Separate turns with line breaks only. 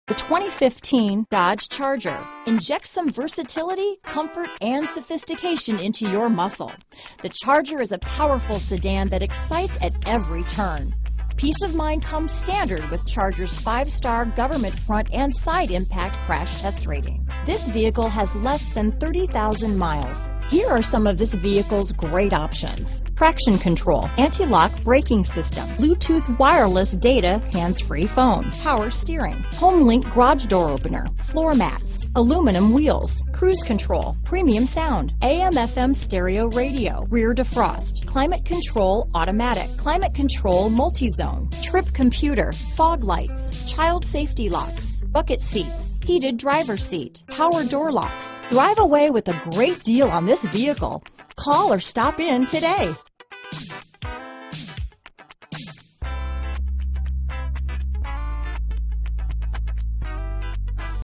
The 2015 Dodge Charger. Inject some versatility, comfort, and sophistication into your muscle. The Charger is a powerful sedan that excites at every turn. Peace of mind comes standard with Charger's 5-star government front and side impact crash test rating. This vehicle has less than 30,000 miles. Here are some of this vehicle's great options: traction control, anti-lock braking system, Bluetooth wireless data, hands-free phone, power steering, HomeLink garage door opener, floor mats, aluminum wheels, cruise control, premium sound, AM/FM stereo radio, rear defrost, climate control automatic, climate control multi-zone, trip computer, fog lights, child safety locks, bucket seats, heated driver's seat, power door locks. Drive away with a great deal on this vehicle. Call or stop in today.